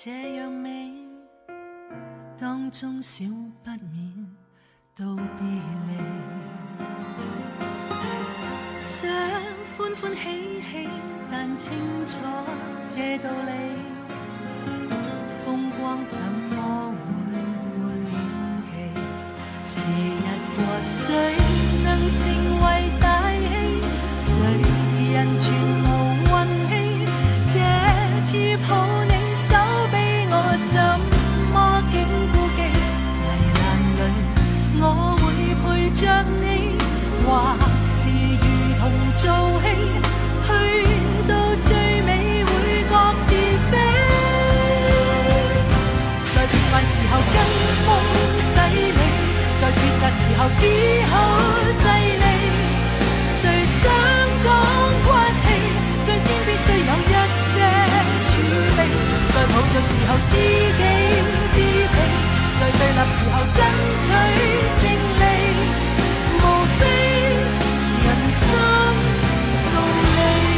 这样美，当中少不免道别离。想欢欢喜喜，但清楚这道理，风光怎么会没了期？时日过，谁能成为大器？谁人全无运气？这次抱你手臂，我怎么竟顾忌？危难里，我會陪着你，或是如同做戲，去到最尾會各自飛。在變幻時候跟風洗禮，在抉擇時候只好勢利。誰想講骨氣，最先必須有一些儲備。在抱着時候知己知彼，在對立時候爭取勝利，無非人生道理。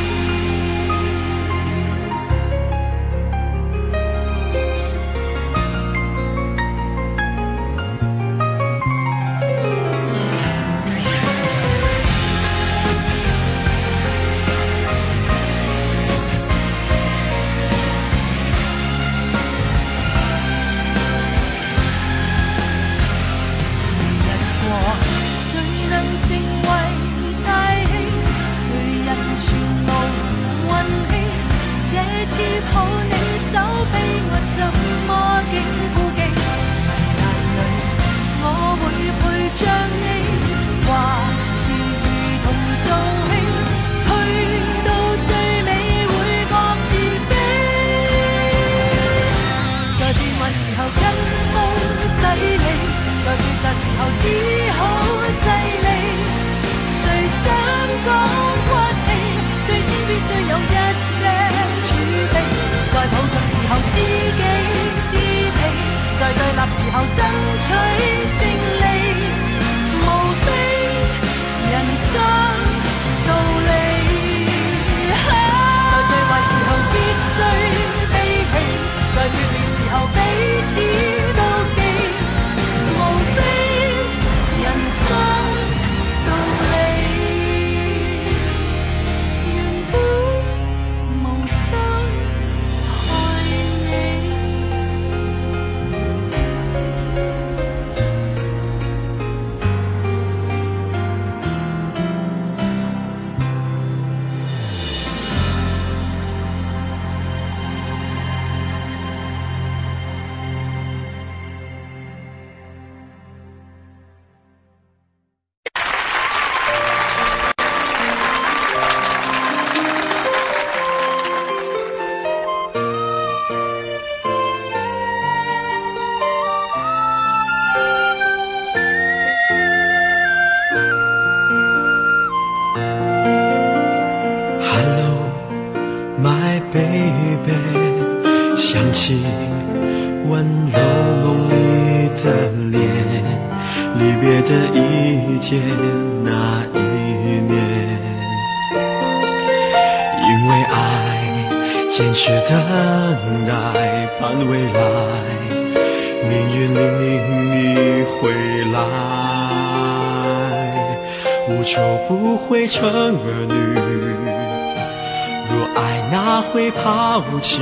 成儿女，若爱哪会抛弃？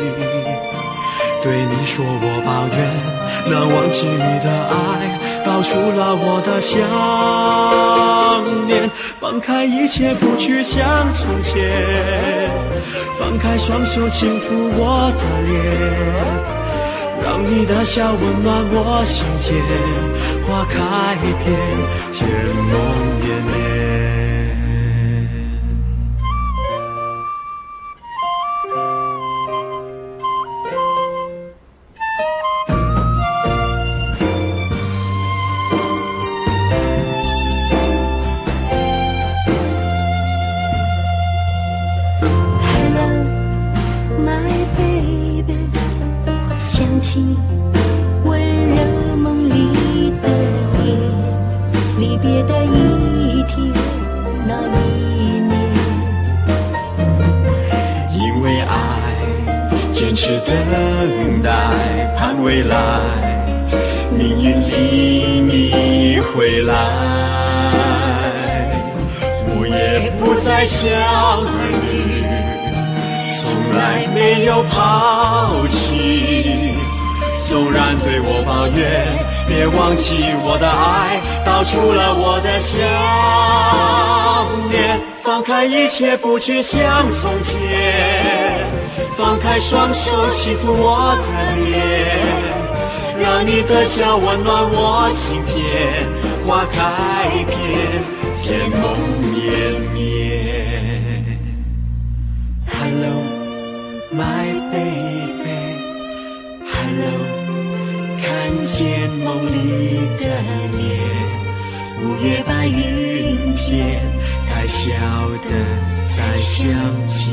对你说我抱怨，难忘记你的爱，道出了我的想念。放开一切，不去想从前，放开双手轻抚我的脸，让你的笑温暖我心间，花开遍，甜梦绵绵。 坚持等待，盼未来，命运里你回来。我也不再像儿女，从来没有抛弃。纵然对我抱怨，别忘记我的爱，道出了我的想念。放开一切，不去像从前，放开双手，欺负我的脸，让你的笑温暖我心田，花开遍，甜梦绵绵。Hello, my baby, hello。看见梦里的脸，五月白云片，该笑的再相见。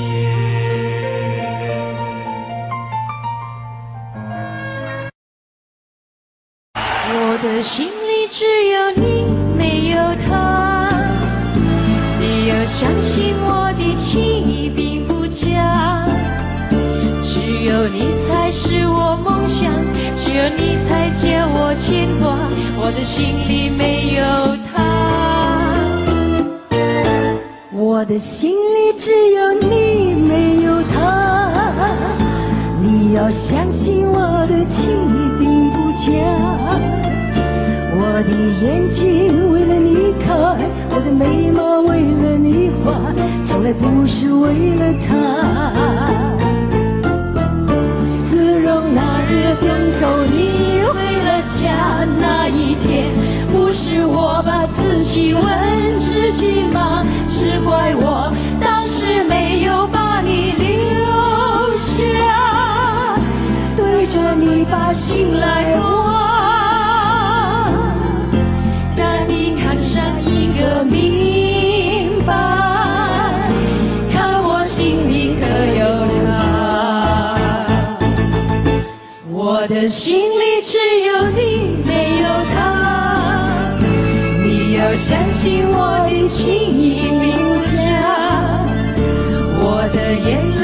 我的心里只有你，没有他。你要相信我的情意并不假。只有你才是我梦想，只有你才叫我牵挂，我的心里没有他。 我的心里只有你，没有他。你要相信我的情意并不假。我的眼睛为了你开，我的眉毛为了你画，从来不是为了他。自从那日赶走你回了家那一天，不是我把自己问自己吗？是怪我当时没有把你留下，对着你把心来挖，让你看上一个明白，看我心里可有他。我的心里只有你，没有他。你要相信我的情意并不假，我的眼